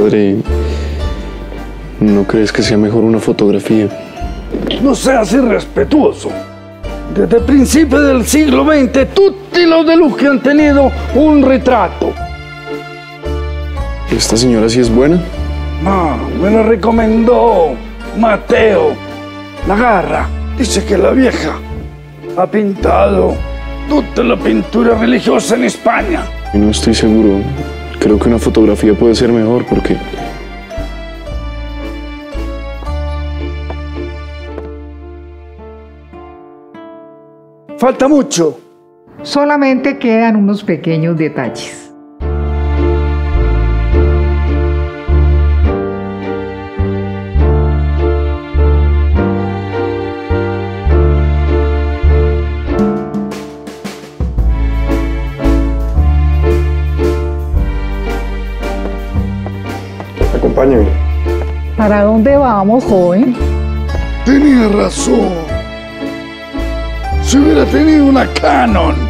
Padre, ¿no crees que sea mejor una fotografía? No seas irrespetuoso. Desde principios del siglo XX, tutti los deluxe han tenido un retrato. ¿Esta señora sí es buena? Me la recomendó Mateo Lagarra. Dice que la vieja ha pintado toda la pintura religiosa en España. No estoy seguro. Creo que una fotografía puede ser mejor porque... Falta mucho. Solamente quedan unos pequeños detalles. Acompáñame. ¿Para dónde vamos, joven? Tenía razón. Si hubiera tenido una Canon.